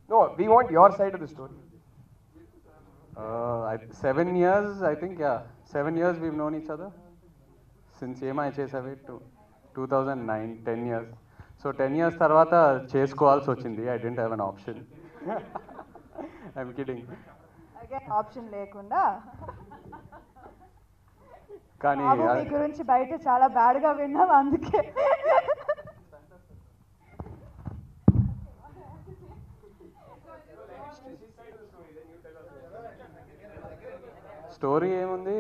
No, we want your side of the story. 7 years, I think, yeah. 7 years we've known each other. Since EMI చేసావి 2009, 10 years. So 10 years తర్వాత చేసుకోవాల్సి వచ్చింది. I didn't have an option. I'm kidding. Again option లేకుండా కానీ మీ గురించి బయట చాలా బ్యాడ్గా విన్నాం, అందుకే స్టోరీ ఏముంది,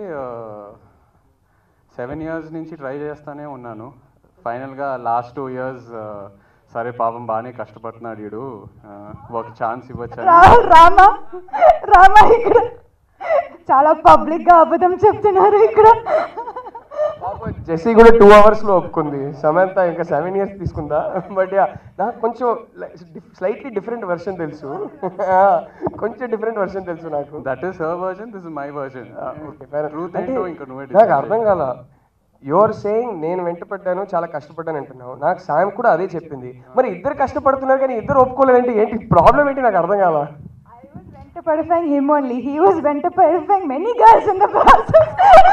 7 years నుంచి ట్రై చేస్తానే ఉన్నాను. ఫైనల్గా లాస్ట్ 2 years సరే పాపం బాగానే కష్టపడుతున్నాడు వీడు, ఒక ఛాన్స్ ఇవ్వచ్చు. రామా ఇక్కడ చాలా పబ్లిక్గా అబద్ధం చెప్తున్నారు ఇక్కడ. జెస్సీ కూడా 2 hours లో ఒప్పుకుంది, సమంత ఇంకా 7 years తీసుకుందా. బట్ నాకు కొంచెం స్లైట్లీ డిఫరెంట్ వెర్షన్ తెలుసు, కొంచెం డిఫరెంట్ వెర్షన్ తెలుసు నాకు. That is her version, this is my version. నాకు అర్థం కాల. యువర్ సేయింగ్ నేను వెంటపడ్డాను, చాలా కష్టపడ్డాను అంటున్నావు. నాకు సాయం కూడా అదే చెప్పింది. మరి ఇద్దరు కష్టపడుతున్నారు కానీ ఇద్దరు ఒప్పుకోలేదంటే ఏంటి ప్రాబ్లం ఏంటి నాకు అర్థం కాల. వెంటపడిఫైయింగ్ హిమ్ ఓన్లీ, హీ వాజ్ వెంటపడిఫైయింగ్ many girls in the process.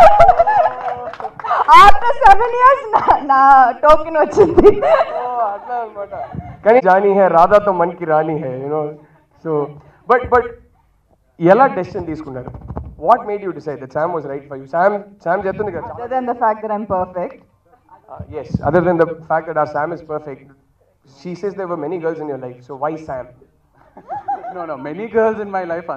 After 7 years నా టోకెన్ వచ్చింది. అట్లా అనమాట. కానీ జానీ హే రాధాతో మన్కి రాణి హే, యూనో. సో బట్ ఎలా డెసిషన్ తీసుకున్నారు? What made you decide that Sam was right for you? Sam చెప్తుంది కదా. Other than the fact that I'm perfect. Yes, other than the fact that our Sam is perfect, she says there were many girls in your life. So why Sam? No, many girls in my life.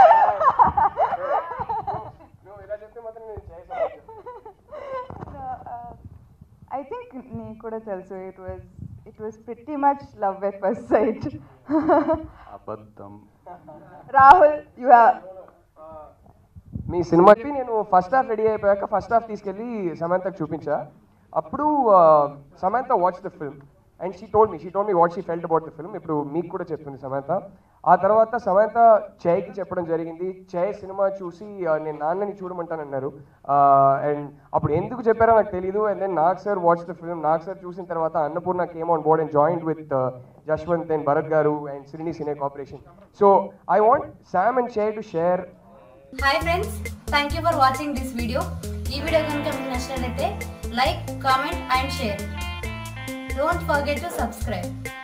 I think nee kuda telsu, it was pretty much love at first sight. అబద్ధం. Rahul, you are మీ సినిమాకి నేను first half ready అయిపోయాక first half తీసుకెళ్ళి సమంతకు చూపించా. అప్పుడు Samantha watch the film and she told me what she felt about the film. ఇప్పుడు మీకు కూడా చెప్తుంది సమంత. ఆ తర్వాత సమంత జైకి చెప్పడం జరిగింది. జై సినిమా చూసి నేను నాన్నని చూడమంటానన్నారు. అండ్ అప్పుడు ఎందుకు చెప్పారో నాకు తెలీదు. And then Nag sir watch the film. Nag sir చూసిన తర్వాత Annapurna came on board and joined with Jashwanth and Bharat garu and Srini cine corporation. So I want Sam and Jay to share. Hi friends, thank you for watching this video. ఈ video కనుక మీకు నచ్చినట్లయితే like, comment and share. Don't forget to subscribe.